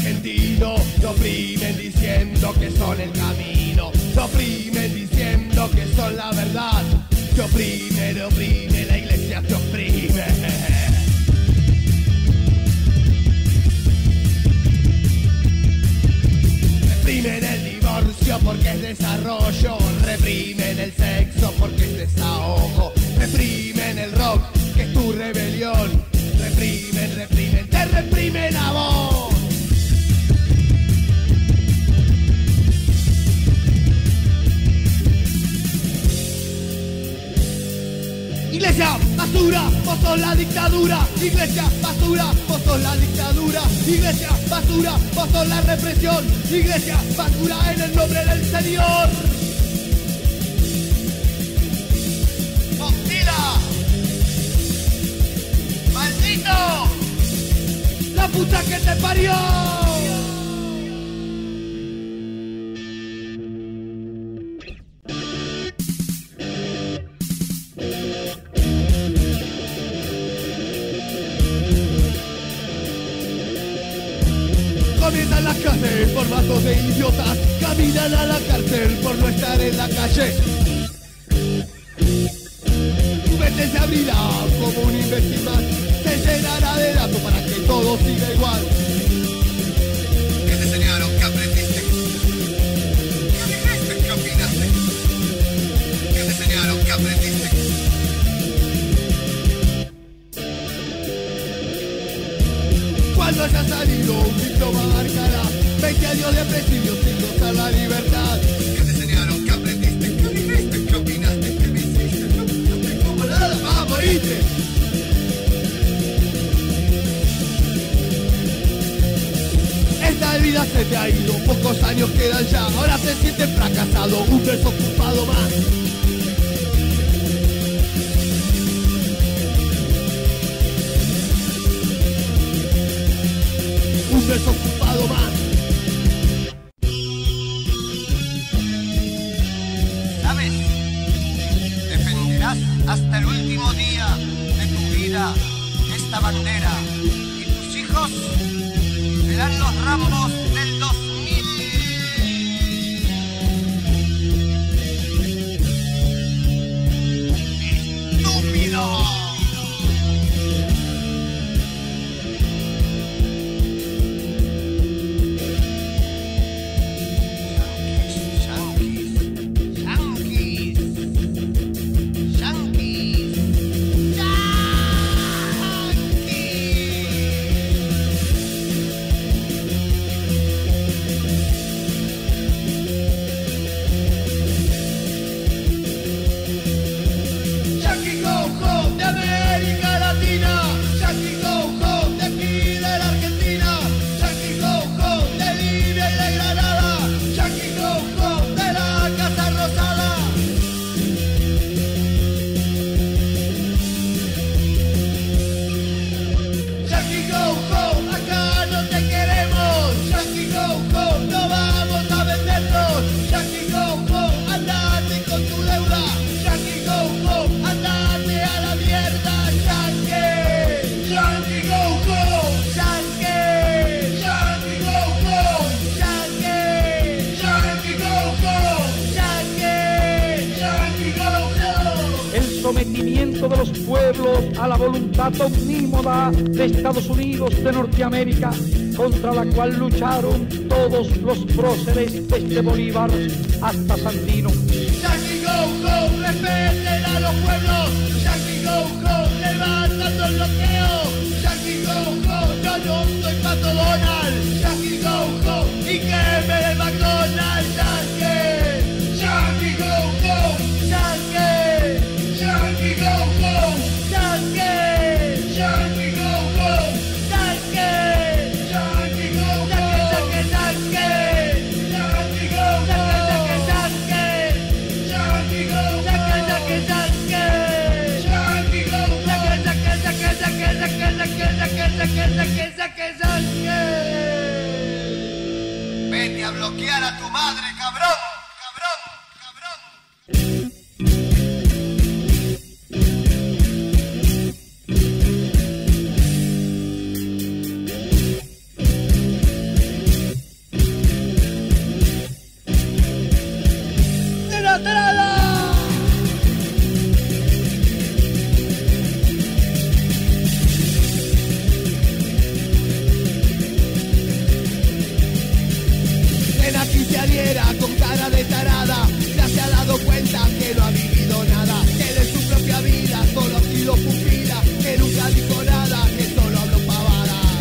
argentinos, te oprimen diciendo que son el camino, te oprimen diciendo que son la verdad, te oprime, la iglesia te oprime. Reprimen el divorcio porque es desarrollo, reprimen el sexo porque es desahogo, reprimen el rock que es tu rebelión, reprimen, te reprimen a vos. Iglesia, basura, vos sos la dictadura. Iglesia, basura, vos sos la dictadura. Iglesia, basura, vos sos la represión. Iglesia, basura en el nombre del Señor. ¡Hostila! ¡Maldito! ¡La puta que te parió! Comienzan las clases, formatos de idiotas, caminan a la cárcel por no estar en la calle. Tu mente se abrirá como un imbécil más, se llenará de datos para que todo siga igual. ¿Qué te enseñaron? ¿Qué aprendiste? ¿Qué dijiste? ¿Qué opinaste? ¿Qué te enseñaron? ¿Qué aprendiste? Cuando haya salido un diploma marcará 20 años de presidio sin gozar la libertad. ¿Qué te enseñaron? ¿Qué aprendiste? ¿Qué dijiste? ¿Qué opinaste? ¿Qué me hiciste? No te como nada. ¡Ah, moriste! Esta vida se te ha ido, pocos años quedan ya. Ahora te sientes fracasado, un desocupado más. Un desocupado más. ¿Sabes? Defenderás hasta el último día de tu vida esta bandera y tus hijos serán los Rambos del 2000. ¡Estúpido! Sometimiento de los pueblos a la voluntad omnímoda de Estados Unidos de Norteamérica, contra la cual lucharon todos los próceres desde Bolívar hasta Sandino. Yankee go go, respeten a los pueblos. Yankee go go, levantando el bloqueo. Yankee go go, yo no soy Pato Donald. Yankee go go, y queme el McDonald's. Yankee, Yankee go go, Yankee. Yankee go go, Yankee, Yankee go go, Yankee, Yankee go go, Yankee, Yankee go go, Yankee go go, Yankee go go. Vete a bloquear a tu madre, cabrón. compañera con cara de tarada ya se ha dado cuenta que no ha vivido nada, que de su propia vida solo ha sido pupila, que nunca dijo nada, que solo habló pavadas.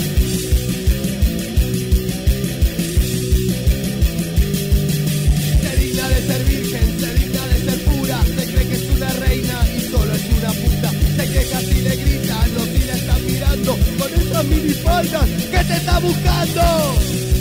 Se digna de ser virgen, se digna de ser pura, se cree que es una reina y solo es una puta, se queja si le gritan, los si la están mirando con esas minifaldas que te está buscando.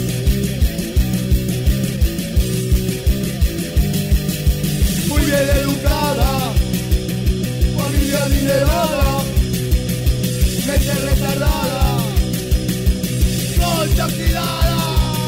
Muy bien educada, familia adinerada, mente retardada, concha oxidada.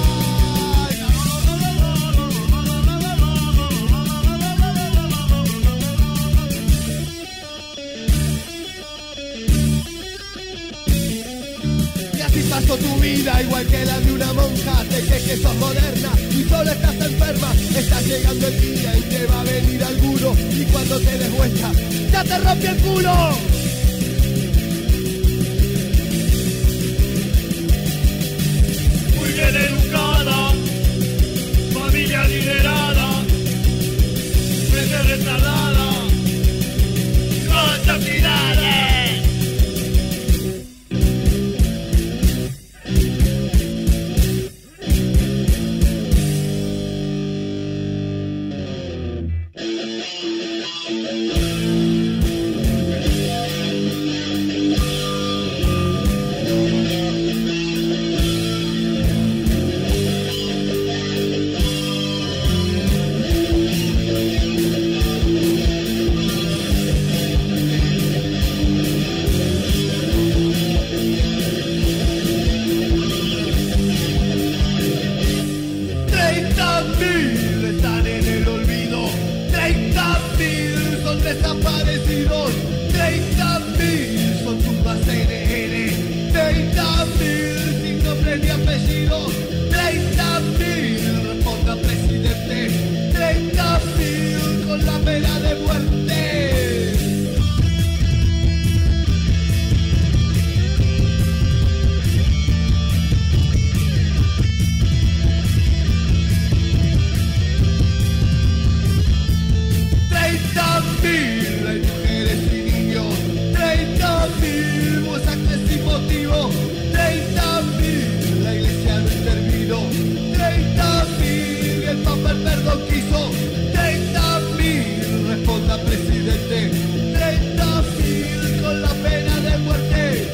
Y así pasó tu vida igual que la de una monja, te crees que sos moderna y solo estás enferma, está llegando el día en que va a venir alguno y cuando te des vuelta ya te rompe el culo. Muy bien educada, familia liderada, mente retardada, concha tirada. Desaparecidos, 30.000 son tumbas NN, 30.000 sin nombre ni apellido, 30.000 responda presidente, 30.000 con la pena de muerte. Hay mujeres y niños, 30.000 masacres sin motivo, 30.000 la iglesia no intervino, 30.000 el papa el perdón quiso, 30.000 responda presidente, 30.000 con la pena de muerte.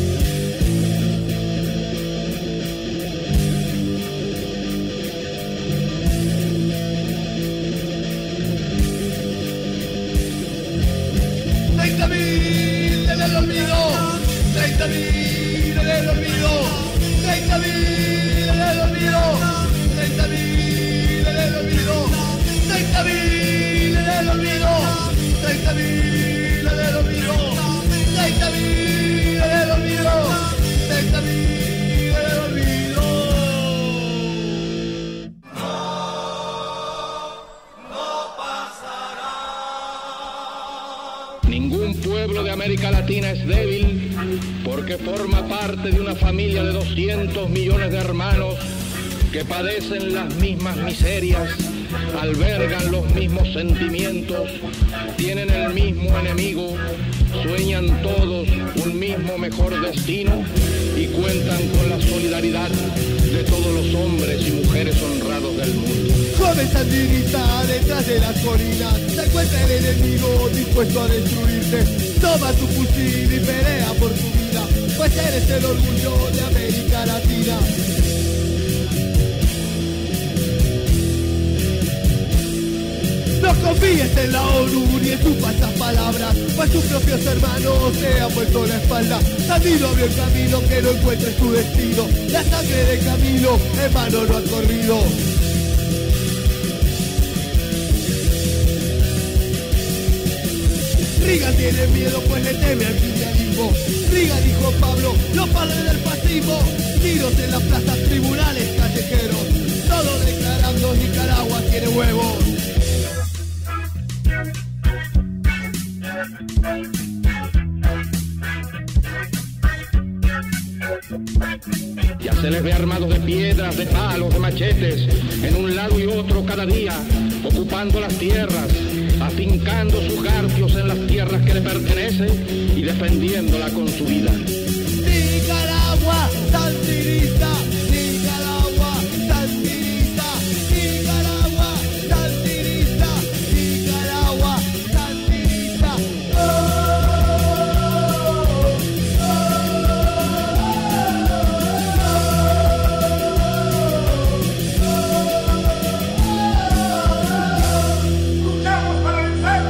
En el olvido, 30.000 en el olvido, 30.000 en el olvido, 30.000 en el olvido, 30.000 en el olvido, 30.000 en el olvido, 30.000 en el olvido, 30.000 en el olvido. No pasará. Ningún pueblo de América Latina es débil porque forma parte de una familia de 200 millones de hermanos que padecen las mismas miserias, albergan los mismos sentimientos, tienen el mismo enemigo, sueñan todos un mismo mejor destino y cuentan con la solidaridad de todos los hombres y mujeres honrados del mundo. Joven sandinista detrás de las colinas, se encuentra el enemigo dispuesto a destruirte. Toma tu fusil y pelea por tu vida, pues eres el orgullo de América Latina. No confíes en la ONU ni en sus falsas palabras, pues sus propios hermanos se han vuelto la espalda. Sandino abrió el camino que no encuentre su destino, la sangre de Camilo en vano no ha corrido. Reagan tiene miedo pues le teme al cristianismo. Reagan dijo Pablo, los padres del fascismo. Tiros en las plazas, tribunales, callejeros, todo declarando Nicaragua tiene huevos. Ya se le les ve armados de piedras, de palos, de machetes, en un lado y otro cada día, ocupando las tierras, afincando sus garfios en las tierras que le pertenecen y defendiéndola con su vida. Nicaragua, sandinista, Nicaragua, sandinista, Nicaragua, sandinista, Nicaragua, sandinista. ¡Luchamos para vencer!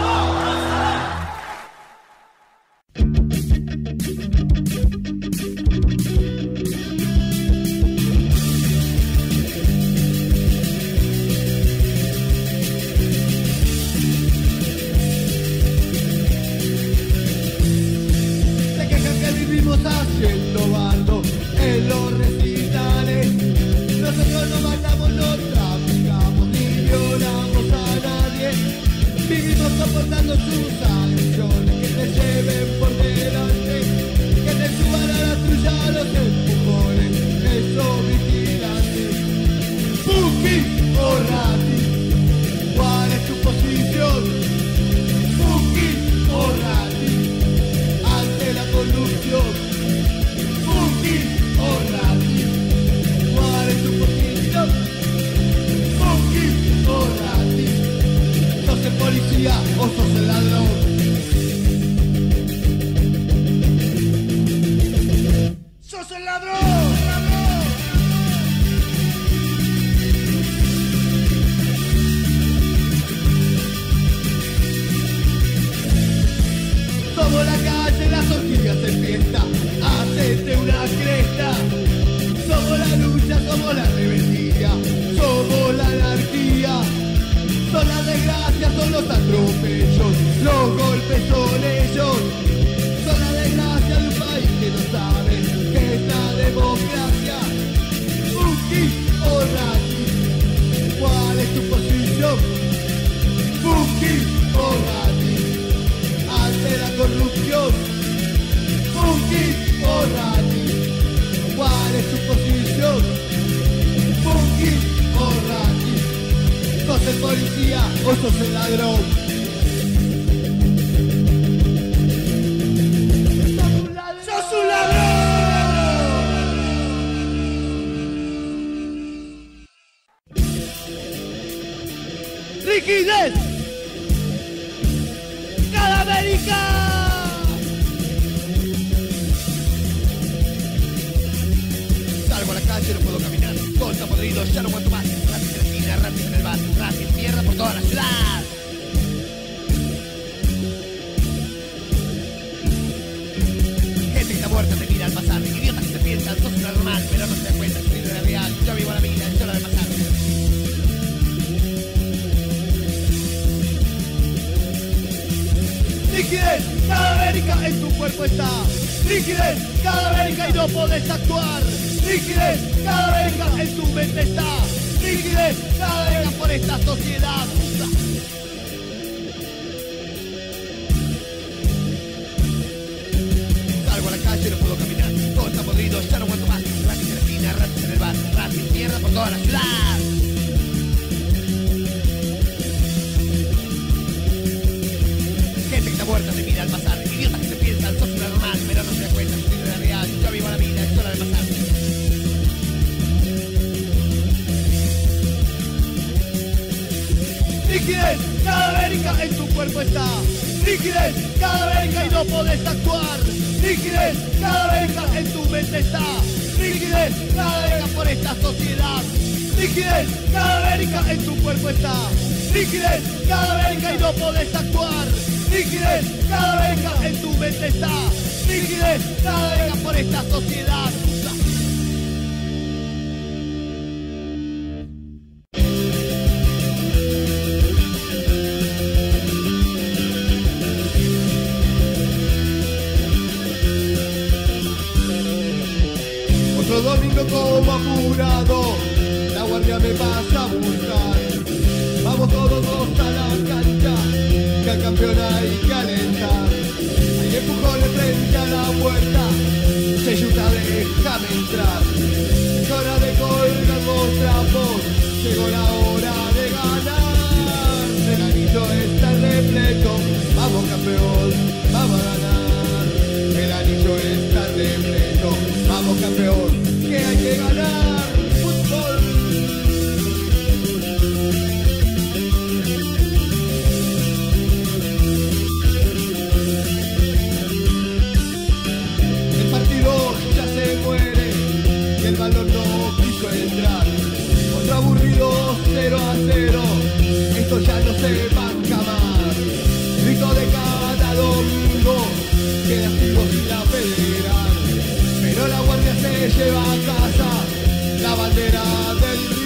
Se quejan que vivimos haciendo bardo en los recitales. Nosotros no matamos, no traficamos ni violamos a nadie. Vivimos soportando sus agresiones, que te lleven por delante, que te suban a la tuya los empujones, esos vigilantes. Puki o Rati, ¿cuál es tu posición? Puki o Rati, ante la corrupción. Puki o Rati, ¿cuál es tu posición? Puki o Rati, ¿sos el policía o sos el ladrón? ¡Sos el ladrón! Somos la calle, las horquillas en fiesta, hacete una cresta. Somos la lucha, somos la rebeldía, somos la anarquía. Son las desgracias, son los atropellos, los golpes son ellos. Son la desgracia de un país que no sabe que es la democracia. Puki o Rati, ¿cuál es tu posición? Puki o Rati, ante la corrupción. Puki o Rati, ¿cuál es tu posición? Puki o Rati, ¿sos el policía o sos el ladrón? ¡Sos un ladrón! ¡Rigidez! ¡Cadavérica! Salgo a la calle, no puedo caminar. Todo está podrido, ya no aguanto más. Ratis en la esquina, ratis en el bar, ratis mierda por toda la ciudad. Gente que está muerta te mira al pasar. Idiotas que se piensan, sos un normal, pero no se dan cuenta, su vida es real. Yo vivo la vida, yo la de pasar. Rigidez, cadavérica en tu cuerpo está. Rigidez, cadavérica y no podés actuar. Rigidez, cadavérica en tu mente está. Rigidez, cadavérica por esta sociedad. Salgo a la calle, no puedo caminar. Todo está podrido, ya no aguanto más. Ratis en la esquina, ratis en el bar, ratis mierda por toda la ciudad. Gente que está muerta te mira al pasar. Idiotas que se piensan, sos un normal, pero no se dan cuenta, su vida es real. Yo vivo la vida, yo la de pasar. Rigidez, cadavérica en tu cuerpo está. Rigidez, cadavérica y no podés actuar. Rigidez, cadavérica en tu mente está. Rigidez, cadavérica por esta sociedad. Rigidez, cadavérica en tu cuerpo está. Rigidez, cadavérica y no podés actuar. Rigidez, cadavérica en tu mente está. Rigidez, cadavérica por esta sociedad. Otro domingo como apurado, la guardia me pasa a buscar. Vamos todos a la cancha, que al campeón hay que alentar. Hay empujones frente a la puerta, Seyuta déjame entrar. 0-0, esto ya no se banca más. Grito de cada domingo, queda vivo sin la federal. Pero la guardia se lleva a casa la bandera del